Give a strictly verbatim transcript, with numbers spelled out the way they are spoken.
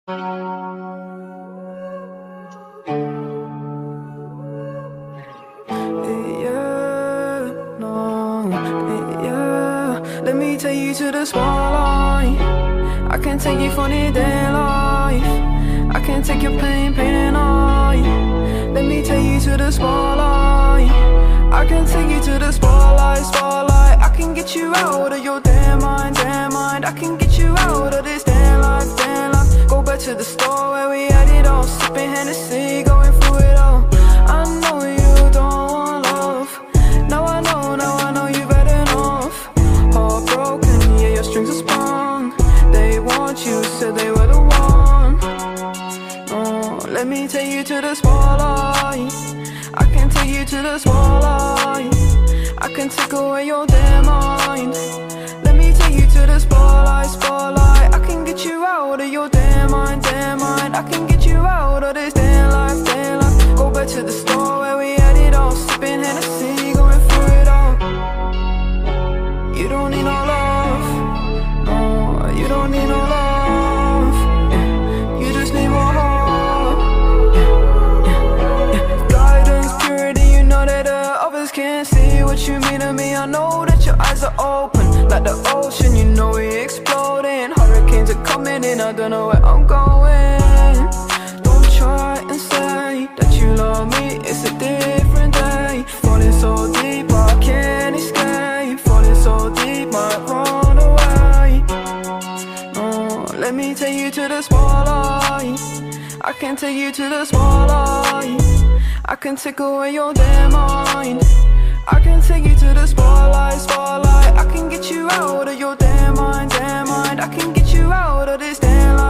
Let me take you to the spotlight. I can take you for the day life. I can take your pain, pain and I. Let me take you to the spotlight. I can take you to the spotlight, spotlight. I can get you out of your damn mind, damn mind. I can get you out of this damn life, damn life. Go back to the store where we had it all, sipping Hennessy, going through it all. I know you don't want love. Now I know, now I know you've had enough. Heartbroken, yeah, your strings are sprung. They want you, said they were the one. Oh, let me take you to the spotlight. I can take you to the spotlight. I can take away your damn mind. Let me take you to the spotlight, spotlight. I can get you out of your damn mind, damn mind. I can get you out of this damn life, damn life. Go back to the store where we had it all, sipping Hennessy, going through it all. You don't need no love, no, you don't need no love. Yeah. You just need more heart. Yeah. Yeah. Guidance, purity, you know that the others can't see what you mean to me. I know that your eyes are open, like the ocean, you know we exploding. Hurricanes are coming in, I don't know where I'm going. Don't try and say that you love me, it's a different day. Falling so deep, I can't escape. Falling so deep, might run away. No, let me take you to the spotlight. I can take you to the spotlight. I can take away your damn mind. I can take you to the spotlight, spotlight. I can get you out of your damn mind, damn mind. I can get you out of this damn life.